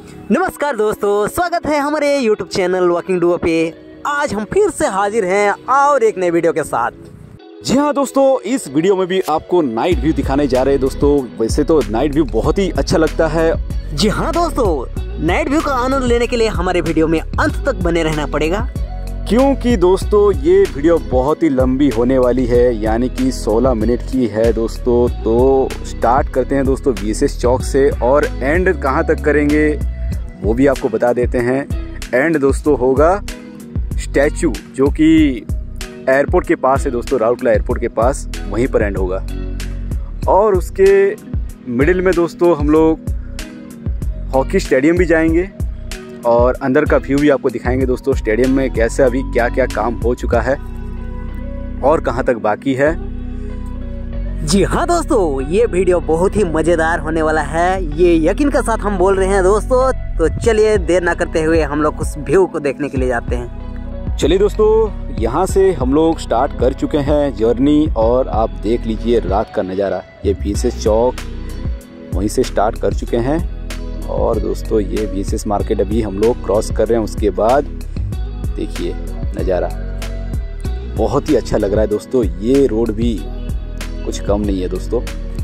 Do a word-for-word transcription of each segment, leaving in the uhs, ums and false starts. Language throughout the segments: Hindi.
नमस्कार दोस्तों, स्वागत है हमारे यूट्यूब चैनल वॉकिंग डुओ पे। आज हम फिर से हाजिर हैं और एक नए वीडियो के साथ। जी हाँ दोस्तों, इस वीडियो में भी आपको नाइट व्यू दिखाने जा रहे हैं दोस्तों। वैसे तो नाइट व्यू बहुत ही अच्छा लगता है। जी हाँ दोस्तों, नाइट व्यू का आनंद लेने के लिए हमारे वीडियो में अंत तक बने रहना पड़ेगा, क्योंकि दोस्तों ये वीडियो बहुत ही लंबी होने वाली है, यानी कि सोलह मिनट की है दोस्तों। तो स्टार्ट करते हैं दोस्तों वीएसएस चौक से, और एंड कहाँ तक करेंगे वो भी आपको बता देते हैं। एंड दोस्तों होगा स्टैचू, जो कि एयरपोर्ट के पास है दोस्तों, राउरकेला एयरपोर्ट के पास, वहीं पर एंड होगा। और उसके मिडिल में दोस्तों हम लोग हॉकी स्टेडियम भी जाएंगे और अंदर का व्यू भी आपको दिखाएंगे दोस्तों। स्टेडियम में कैसे अभी क्या क्या काम हो चुका है और कहां तक बाकी है। जी हाँ दोस्तों, ये वीडियो बहुत ही मजेदार होने वाला है, ये यकीन के साथ हम बोल रहे हैं दोस्तों। तो चलिए देर ना करते हुए हम लोग उस व्यू को देखने के लिए जाते हैं। चलिए दोस्तों, यहाँ से हम लोग स्टार्ट कर चुके हैं जर्नी, और आप देख लीजिए रात का नज़ारा। ये वीएसएस चौक वहीं से स्टार्ट कर चुके हैं, और दोस्तों ये वीएसएस मार्केट अभी हम लोग क्रॉस कर रहे हैं। उसके बाद देखिए नज़ारा बहुत ही अच्छा लग रहा है दोस्तों। ये रोड भी कुछ कम नहीं है दोस्तों।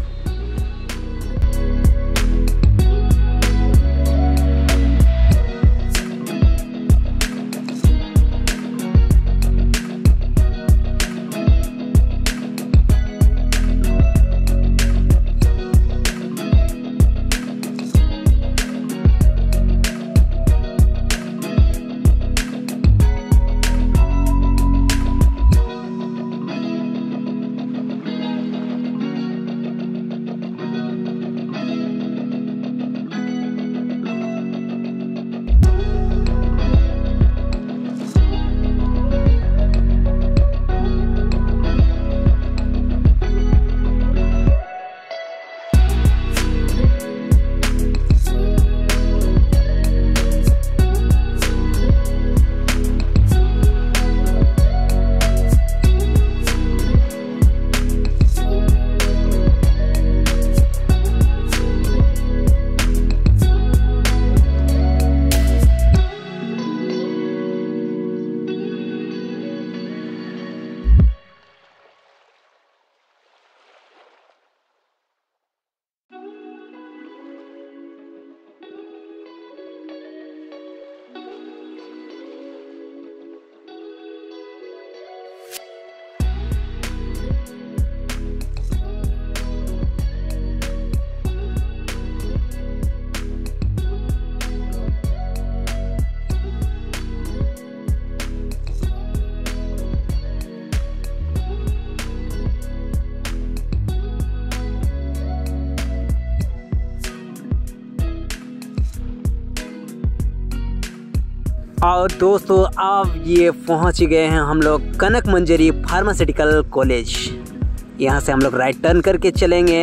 और दोस्तों अब ये पहुंच गए हैं हम लोग कनक मंजरी फार्मास्यूटिकल कॉलेज। यहाँ से हम लोग राइट टर्न करके चलेंगे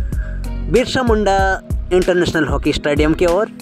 Birsa Munda international hockey stadium की ओर।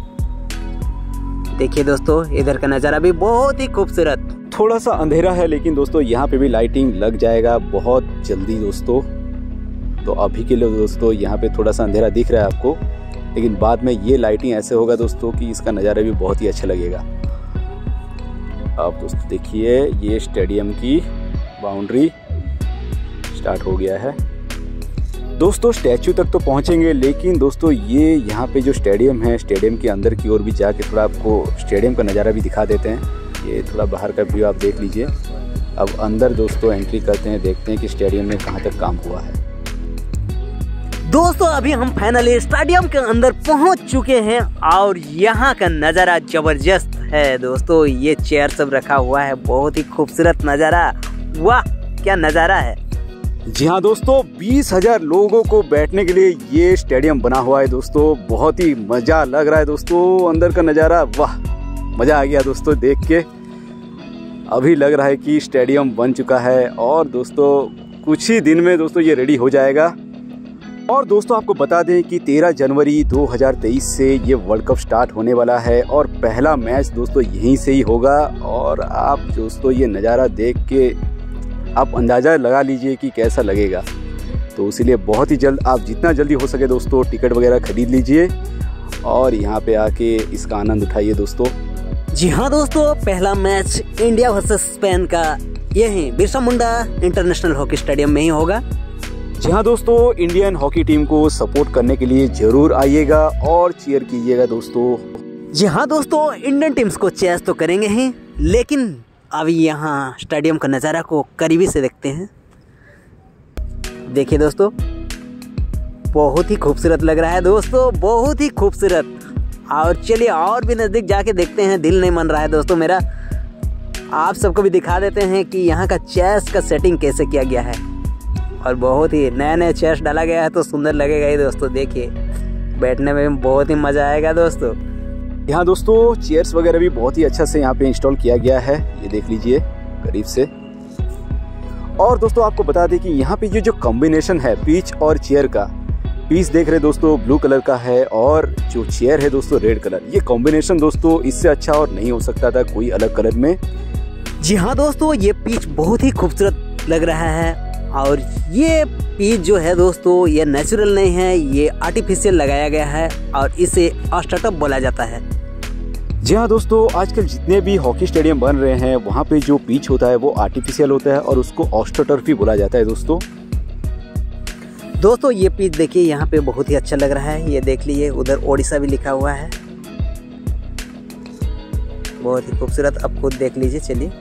देखिए दोस्तों, इधर का नज़ारा भी बहुत ही खूबसूरत। थोड़ा सा अंधेरा है, लेकिन दोस्तों यहाँ पे भी लाइटिंग लग जाएगा बहुत जल्दी दोस्तों। तो अभी के लिए दोस्तों यहाँ पे थोड़ा सा अंधेरा दिख रहा है आपको, लेकिन बाद में ये लाइटिंग ऐसे होगा दोस्तों कि इसका नज़ारा भी बहुत ही अच्छा लगेगा। आप दोस्तों देखिए, ये स्टेडियम की बाउंड्री स्टार्ट हो गया है दोस्तों। स्टैचू तक तो पहुंचेंगे, लेकिन दोस्तों ये यहाँ पे जो स्टेडियम है, स्टेडियम के अंदर की ओर भी जाके थोड़ा आपको स्टेडियम का नज़ारा भी दिखा देते हैं। ये थोड़ा बाहर का व्यू आप देख लीजिए। अब अंदर दोस्तों एंट्री करते हैं, देखते हैं कि स्टेडियम में कहाँ तक काम हुआ है। दोस्तों अभी हम फाइनली स्टेडियम के अंदर पहुंच चुके हैं, और यहाँ का नज़ारा जबरदस्त है दोस्तों। ये चेयर सब रखा हुआ है, बहुत ही खूबसूरत नज़ारा। वाह क्या नज़ारा है। जी हाँ दोस्तों, बीस हजार लोगों को बैठने के लिए ये स्टेडियम बना हुआ है दोस्तों। बहुत ही मजा लग रहा है दोस्तों, अंदर का नज़ारा, वाह मजा आ गया दोस्तों देख के। अभी लग रहा है कि स्टेडियम बन चुका है, और दोस्तों कुछ ही दिन में दोस्तों ये रेडी हो जाएगा। और दोस्तों आपको बता दें कि तेरह जनवरी दो हज़ार तेईस से ये वर्ल्ड कप स्टार्ट होने वाला है, और पहला मैच दोस्तों यहीं से ही होगा। और आप दोस्तों ये नज़ारा देख के आप अंदाज़ा लगा लीजिए कि कैसा लगेगा। तो इसीलिए बहुत ही जल्द, आप जितना जल्दी हो सके दोस्तों टिकट वगैरह खरीद लीजिए। और यहाँ पे आके इसका आनंद उठाइए दोस्तों। जी हाँ दोस्तों, पहला मैच इंडिया वर्सेस स्पेन का यही Birsa Munda international hockey stadium में ही होगा। जी हाँ दोस्तों, इंडियन हॉकी टीम को सपोर्ट करने के लिए जरूर आइएगा और चीयर कीजिएगा दोस्तों। जी हाँ दोस्तों, इंडियन टीम्स को चेस तो करेंगे ही, लेकिन अभी यहाँ स्टेडियम का नज़ारा को करीबी से देखते हैं। देखिए दोस्तों, बहुत ही खूबसूरत लग रहा है दोस्तों, बहुत ही खूबसूरत। और चलिए और भी नज़दीक जाके देखते हैं, दिल नहीं मन रहा है दोस्तों मेरा। आप सबको भी दिखा देते हैं कि यहाँ का चेस का सेटिंग कैसे किया गया है। और बहुत ही नया नया चेस डाला गया है तो सुंदर लगेगा ही दोस्तों। देखिए, बैठने में भी बहुत ही मज़ा आएगा दोस्तों। यहाँ दोस्तों चेयर्स वगैरह भी बहुत ही अच्छा से यहाँ पे इंस्टॉल किया गया है, ये देख लीजिए करीब से। और दोस्तों आपको बता दें कि यहाँ पे ये जो कॉम्बिनेशन है पिच और चेयर का, पिच देख रहे दोस्तों ब्लू कलर का है और जो चेयर है दोस्तों रेड कलर। ये कॉम्बिनेशन दोस्तों इससे अच्छा और नहीं हो सकता था कोई अलग कलर में। जी हाँ दोस्तों, ये पिच बहुत ही खूबसूरत लग रहा है। और ये पिच जो है दोस्तों ये नेचुरल नहीं है, ये आर्टिफिशियल लगाया गया है और इसे ऑस्टर्टअप बोला जाता है। जी हाँ दोस्तों, आजकल जितने भी हॉकी स्टेडियम बन रहे हैं वहाँ पे जो पिच होता है वो आर्टिफिशियल होता है और उसको ऑस्ट्रोटर्फ भी बोला जाता है दोस्तों। दोस्तों ये पिच देखिए, यहाँ पे बहुत ही अच्छा लग रहा है। ये देख लीजिए, उधर ओडिशा भी लिखा हुआ है, बहुत ही खूबसूरत। अब खुद देख लीजिए। चलिए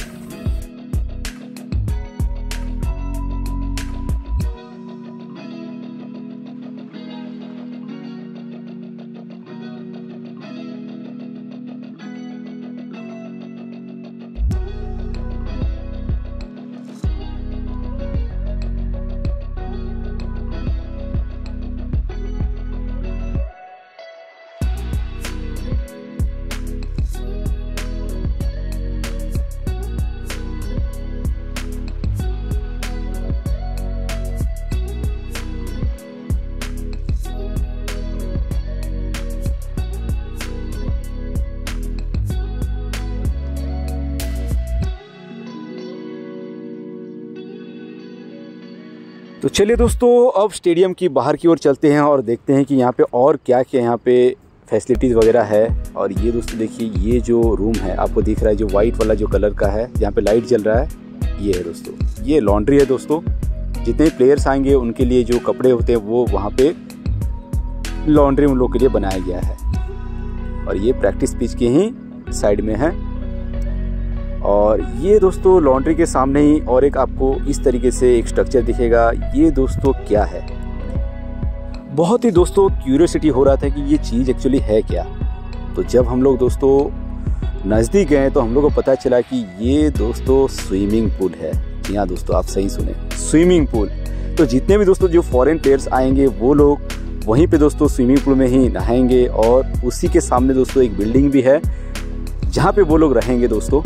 तो चलिए दोस्तों अब स्टेडियम की बाहर की ओर चलते हैं और देखते हैं कि यहाँ पे और क्या क्या यहाँ पे फैसिलिटीज़ वगैरह है। और ये दोस्तों देखिए, ये जो रूम है आपको दिख रहा है, जो वाइट वाला जो कलर का है जहाँ पे लाइट जल रहा है, ये है दोस्तों, ये लॉन्ड्री है दोस्तों। जितने प्लेयर्स आएंगे उनके लिए जो कपड़े होते हैं वो वहाँ पे लॉन्ड्री उन लोग के लिए बनाया गया है। और ये प्रैक्टिस पिच के ही साइड में है। और ये दोस्तों लॉन्ड्री के सामने ही और एक आपको इस तरीके से एक स्ट्रक्चर दिखेगा। ये दोस्तों क्या है, बहुत ही दोस्तों क्यूरियोसिटी हो रहा था कि ये चीज़ एक्चुअली है क्या। तो जब हम लोग दोस्तों नज़दीक गए तो हम लोग को पता चला कि ये दोस्तों स्विमिंग पूल है। जी हाँ दोस्तों, आप सही सुने, स्विमिंग पूल। तो जितने भी दोस्तों जो फॉरेन प्लेयर्स आएंगे वो लोग वहीं पे दोस्तों स्विमिंग पूल में ही नहाएंगे। और उसी के सामने दोस्तों एक बिल्डिंग भी है जहाँ पे वो लोग रहेंगे दोस्तों।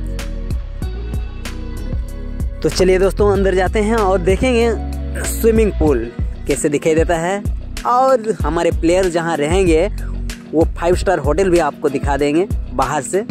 तो चलिए दोस्तों अंदर जाते हैं और देखेंगे स्विमिंग पूल कैसे दिखाई देता है। और हमारे प्लेयर जहां रहेंगे वो फाइव स्टार होटल भी आपको दिखा देंगे बाहर से।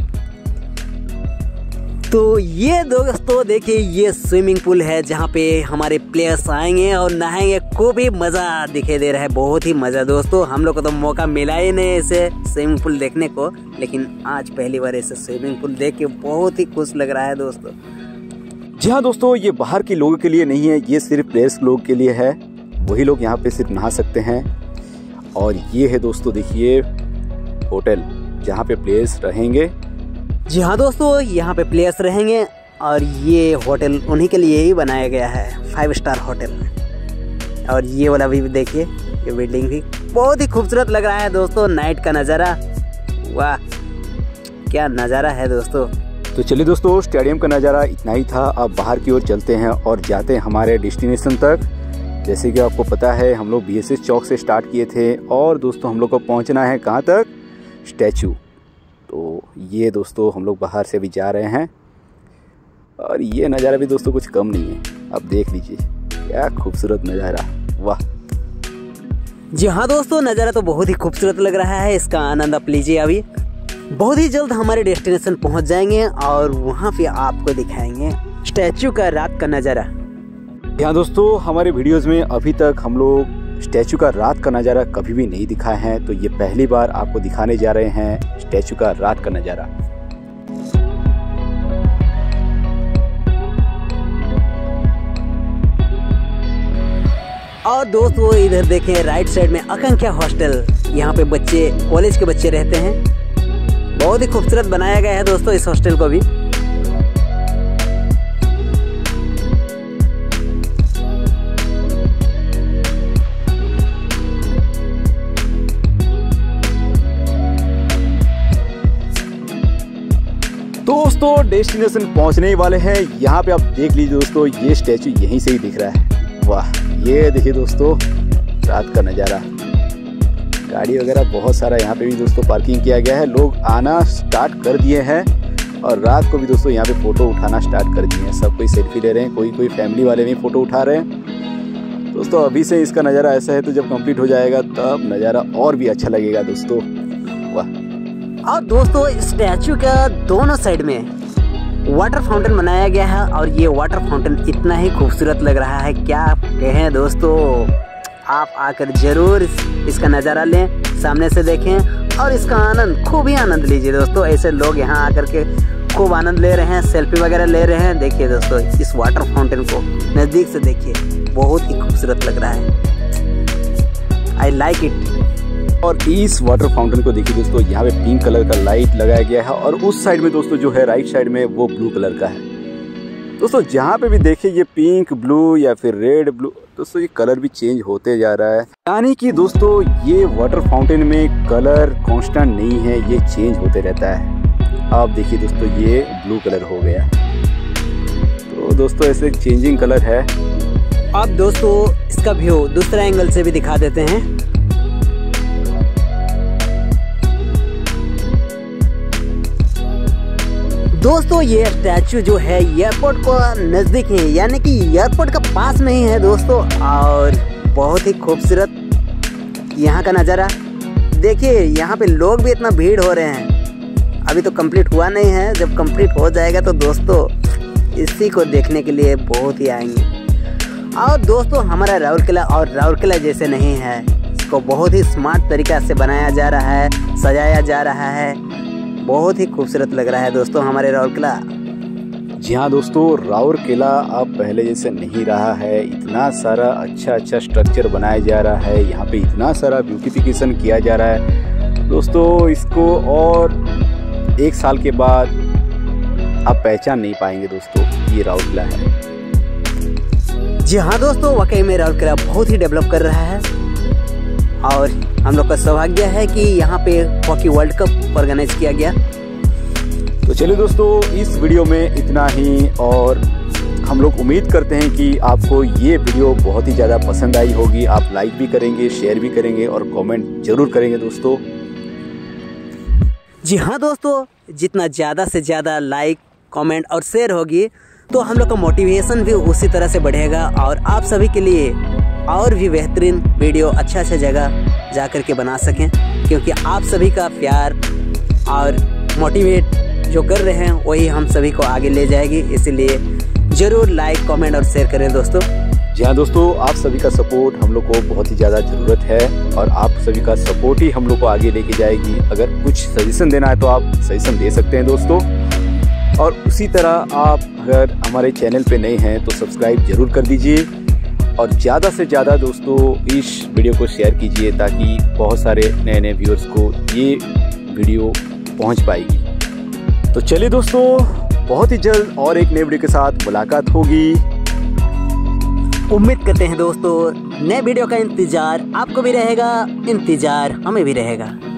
तो ये दोस्तों देखिए, ये स्विमिंग पूल है जहां पे हमारे प्लेयर्स आएंगे और नहाएंगे। खूब ही मज़ा दिखाई दे रहा है, बहुत ही मज़ा दोस्तों। हम लोग को तो मौका मिला ही नहीं ऐसे स्विमिंग पूल देखने को, लेकिन आज पहली बार ऐसे स्विमिंग पूल देख के बहुत ही खुश लग रहा है दोस्तों। जी हाँ दोस्तों, ये बाहर के लोगों के लिए नहीं है, ये सिर्फ प्लेयर्स लोग के लिए है। वही लोग यहाँ पे सिर्फ नहा सकते हैं। और ये है दोस्तों देखिए होटल जहाँ पे प्लेयर्स रहेंगे। जी हाँ दोस्तों, यहाँ पे प्लेयर्स रहेंगे और ये होटल उन्हीं के लिए ही बनाया गया है, फाइव स्टार होटल। और ये वाला भी देखिए, ये बिल्डिंग भी बहुत ही खूबसूरत लग रहा है दोस्तों। नाइट का नज़ारा, वाह क्या नज़ारा है दोस्तों। तो चलिए दोस्तों, स्टेडियम का नज़ारा इतना ही था। अब बाहर की ओर चलते हैं और जाते हैं हमारे डेस्टिनेशन तक। जैसे कि आपको पता है हम लोग बीएसएस चौक से स्टार्ट किए थे और दोस्तों हम लोग को पहुंचना है कहाँ तक, स्टैचू। तो ये दोस्तों हम लोग बाहर से भी जा रहे हैं और ये नज़ारा भी दोस्तों कुछ कम नहीं है। अब देख लीजिए क्या खूबसूरत नज़ारा, वाह। जी हाँ दोस्तों, नज़ारा तो बहुत ही खूबसूरत लग रहा है, इसका आनंद आप लीजिए। अभी बहुत ही जल्द हमारे डेस्टिनेशन पहुंच जाएंगे और वहां पे आपको दिखाएंगे स्टैचू का रात का नज़ारा। यहाँ दोस्तों हमारे वीडियोस में अभी तक हम लोग स्टैचू का रात का नज़ारा कभी भी नहीं दिखाए हैं, तो ये पहली बार आपको दिखाने जा रहे हैं स्टैचू का रात का नज़ारा। और दोस्तों इधर देखें राइट साइड में आकांक्षा हॉस्टल, यहाँ पे बच्चे कॉलेज के बच्चे रहते हैं। बहुत ही खूबसूरत बनाया गया है दोस्तों इस हॉस्टल को भी। दोस्तों डेस्टिनेशन पहुंचने ही वाले हैं। यहाँ पे आप देख लीजिए दोस्तों, ये स्टैचू यहीं से ही दिख रहा है। वाह, ये देखिए दोस्तों रात का नज़ारा। गाड़ी वगैरह बहुत सारा यहाँ पे भी दोस्तों पार्किंग किया गया है। लोग आना स्टार्ट कर दिए हैं और रात को भी दोस्तों यहाँ पे फ़ोटो उठाना स्टार्ट कर दिए हैं। सब कोई सेल्फी ले रहे हैं, कोई कोई फैमिली वाले भी फ़ोटो उठा रहे हैं। दोस्तों अभी से इसका नज़ारा ऐसा है, तो जब कंप्लीट हो जाएगा तब नज़ारा और भी अच्छा लगेगा दोस्तों। वाह। और दोस्तों स्टैचू का दोनों साइड में वाटर फाउंटेन बनाया गया है और ये वाटर फाउंटेन इतना ही खूबसूरत लग रहा है, क्या कहें दोस्तों। आप आकर जरूर इसका नज़ारा लें, सामने से देखें और इसका आनंद, खूब ही आनंद लीजिए दोस्तों। ऐसे लोग यहाँ आकर के खूब आनंद ले रहे हैं, सेल्फी वगैरह ले रहे हैं। देखिए दोस्तों इस वाटर फाउंटेन को नज़दीक से देखिए, बहुत ही खूबसूरत लग रहा है। I like it. और इस वाटर फाउंटेन को देखिए दोस्तों, यहाँ पे पिंक कलर का लाइट लगाया गया है और उस साइड में दोस्तों जो है राइट साइड में वो ब्लू कलर का है। दोस्तों जहाँ पे भी देखिए ये पिंक, ब्लू या फिर रेड, ब्लू, दोस्तों ये कलर भी चेंज होते जा रहा है। यानी कि दोस्तों ये वाटर फाउंटेन में कलर कांस्टेंट नहीं है, ये चेंज होते रहता है। आप देखिए दोस्तों ये ब्लू कलर हो गया, तो दोस्तों ऐसे चेंजिंग कलर है। अब दोस्तों इसका व्यू दूसरा एंगल से भी दिखा देते हैं। दोस्तों ये स्टैचू जो है एयरपोर्ट को नज़दीक है, यानी कि एयरपोर्ट का पास में ही है दोस्तों। और बहुत ही खूबसूरत यहाँ का नज़ारा देखिए। यहाँ पे लोग भी इतना भीड़ हो रहे हैं, अभी तो कंप्लीट हुआ नहीं है। जब कंप्लीट हो जाएगा तो दोस्तों इसी को देखने के लिए बहुत ही आएंगे। और दोस्तों हमारा राउरकेला और राउरकेला जैसे नहीं है, इसको बहुत ही स्मार्ट तरीक़ा से बनाया जा रहा है, सजाया जा रहा है। बहुत ही खूबसूरत लग रहा है दोस्तों हमारे राउरकेला। जी हाँ दोस्तों, राउरकेला अब पहले जैसे नहीं रहा है। इतना सारा अच्छा अच्छा स्ट्रक्चर बनाया जा रहा है, यहाँ पे इतना सारा ब्यूटिफिकेशन किया जा रहा है दोस्तों। इसको और एक साल के बाद आप पहचान नहीं पाएंगे दोस्तों, ये राउरकेला है। जी हाँ दोस्तों, वाकई में राउरकेला बहुत ही डेवलप कर रहा है और हम लोग का सौभाग्य है कि यहाँ पे हॉकी वर्ल्ड कप ऑर्गेनाइज किया गया। तो चलिए दोस्तों इस वीडियो में इतना ही, और हम लोग उम्मीद करते हैं कि आपको ये वीडियो बहुत ही ज़्यादा पसंद आई होगी। आप लाइक भी करेंगे, शेयर भी करेंगे और कमेंट जरूर करेंगे दोस्तों। जी हाँ दोस्तों, जितना ज़्यादा से ज़्यादा लाइक, कमेंट और शेयर होगी तो हम लोग का मोटिवेशन भी उसी तरह से बढ़ेगा और आप सभी के लिए और भी बेहतरीन वीडियो अच्छा अच्छा जगह जा कर के बना सकें, क्योंकि आप सभी का प्यार और मोटिवेट जो कर रहे हैं वही हम सभी को आगे ले जाएगी। इसीलिए ज़रूर लाइक, कमेंट और शेयर करें दोस्तों। जी हाँ दोस्तों, आप सभी का सपोर्ट हम लोग को बहुत ही ज़्यादा ज़रूरत है और आप सभी का सपोर्ट ही हम लोग को आगे लेके जाएगी। अगर कुछ सजेशन देना है तो आप सजेशन दे सकते हैं दोस्तों। और उसी तरह आप अगर हमारे चैनल पे नए हैं तो सब्सक्राइब जरूर कर दीजिए और ज़्यादा से ज़्यादा दोस्तों इस वीडियो को शेयर कीजिए, ताकि बहुत सारे नए नए व्यूअर्स को ये वीडियो पहुंच पाएगी। तो चलिए दोस्तों, बहुत ही जल्द और एक नए वीडियो के साथ मुलाकात होगी। उम्मीद करते हैं दोस्तों नए वीडियो का इंतज़ार आपको भी रहेगा, इंतज़ार हमें भी रहेगा।